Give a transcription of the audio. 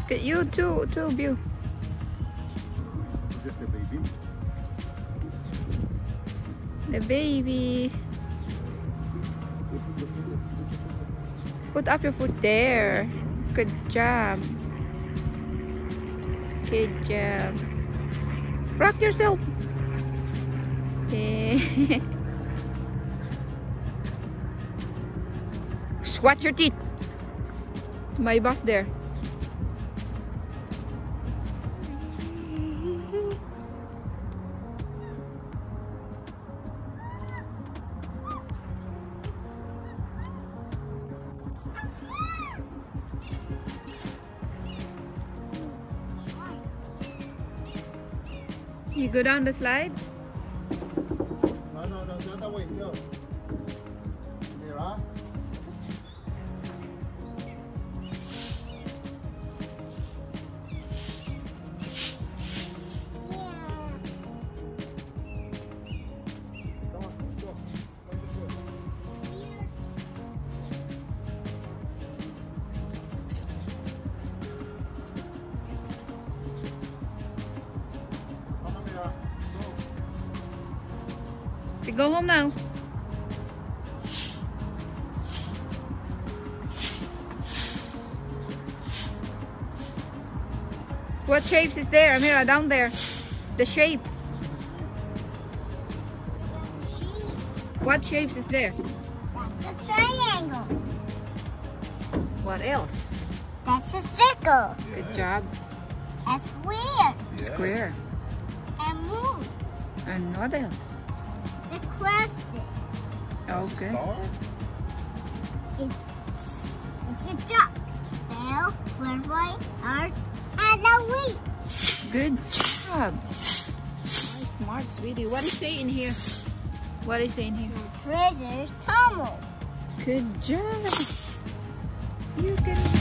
Get you two of you. Just a baby. The baby. Put up your foot there. Good job. Good job. Rock yourself. Yeah. Watch your teeth. My butt there. You go down the slide? No, the other way, go. Here, huh? Come on, go. You go home now. What shapes is there, Amira? Down there. The shapes. What shapes is there? That's a triangle. What else? That's a circle. Good job. A square. Square. And moon. And what else? The crosses. Okay. It's a duck. Bell, butterfly, earth, and a wheat. Good job. Oh, smart, sweetie. What is it in here? What is it in here? The treasure's tunnel. Good job. You can